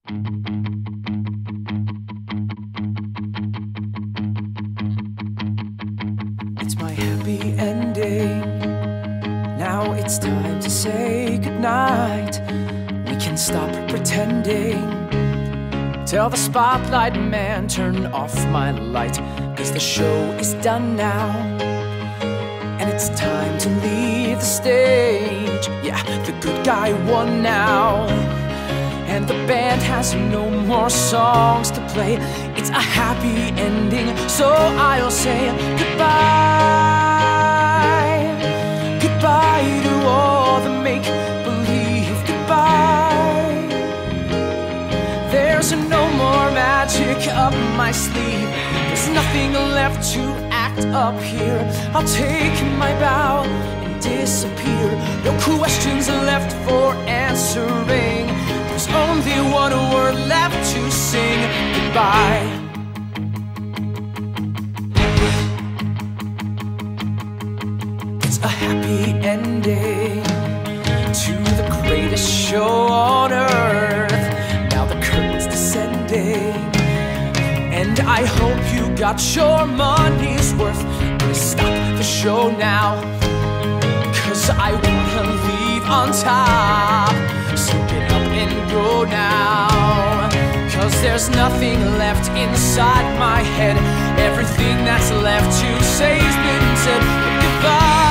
It's my happy ending. Now it's time to say goodnight. We can stop pretending. Tell the spotlight man, turn off my light, 'cause the show is done now. And it's time to leave the stage. Yeah, the good guy won now. And the band has no more songs to play. It's a happy ending, so I'll say goodbye. Goodbye to all the make-believe. Goodbye. There's no more magic up my sleeve. There's nothing left to act up here. I'll take my bow and disappear. No questions left for answering. There's only one word left to sing. Goodbye. It's a happy ending to the greatest show on earth. Now the curtain's descending, and I hope you got your money's worth. Please stop the show now, 'cause I wanna leave on top. So get up and go now, 'cause there's nothing left inside my head. Everything that's left to say has been said. Goodbye.